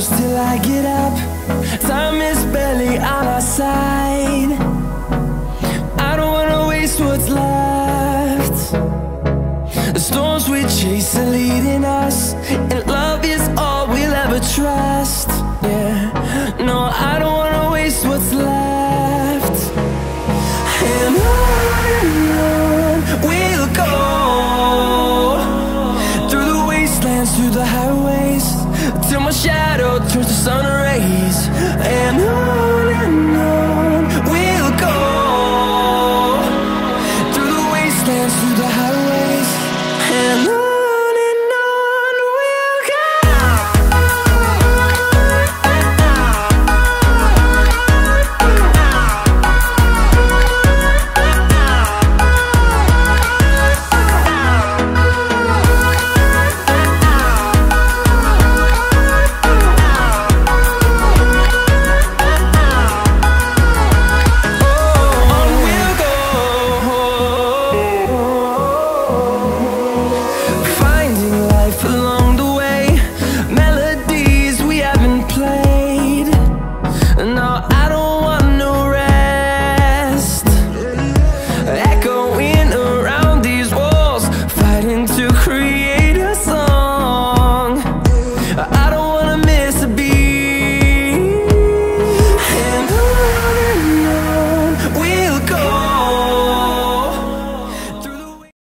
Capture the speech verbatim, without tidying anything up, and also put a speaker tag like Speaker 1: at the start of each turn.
Speaker 1: shadows till I get up. Time is barely on our side. I don't wanna waste what's left. The storms we chase are leading us, and love is all we'll ever trust. Yeah, no, I don't wanna waste what's left. And on and on we'll go, through the wastelands, through the highways, till my shadow turns to sun rays. And on and on we'll go, through the wastelands, through the highways, and on.